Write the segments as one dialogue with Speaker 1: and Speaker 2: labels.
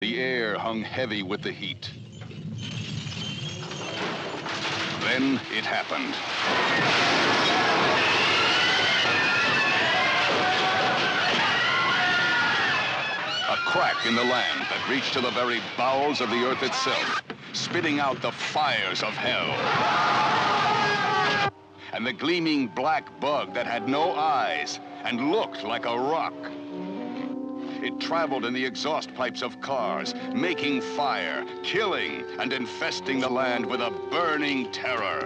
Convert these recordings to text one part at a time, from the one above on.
Speaker 1: The air hung heavy with the heat. Then it happened. A crack in the land that reached to the very bowels of the earth itself, spitting out the fires of hell. And the gleaming black bug that had no eyes and looked like a rock. It traveled in the exhaust pipes of cars, making fire, killing, and infesting the land with a burning terror.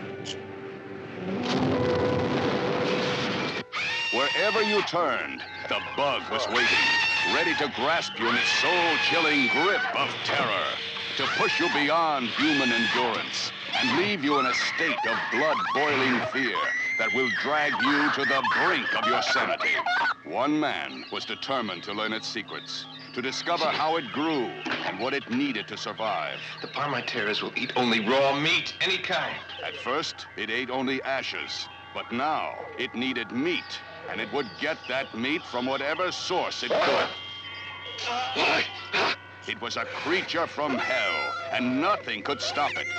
Speaker 1: Wherever you turned, the bug was waiting, ready to grasp you in its soul-chilling grip of terror, to push you beyond human endurance, and leave you in a state of blood-boiling fear that will drag you to the brink of your sanity. One man was determined to learn its secrets, to discover how it grew and what it needed to survive.
Speaker 2: The Parmiterras will eat only raw meat, any kind.
Speaker 1: At first, it ate only ashes, but now it needed meat, and it would get that meat from whatever source it could. It was a creature from hell, and nothing could stop it.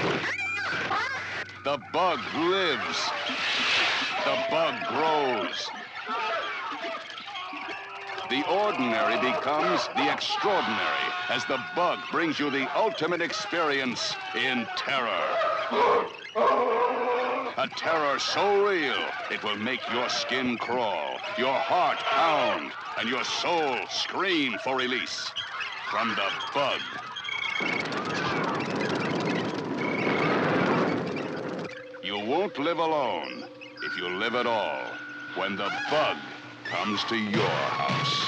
Speaker 1: The bug lives. The bug grows. The ordinary becomes the extraordinary as the bug brings you the ultimate experience in terror. A terror so real, it will make your skin crawl, your heart pound, and your soul scream for release from the bug. You won't live alone if you live at all when the bug comes to your house.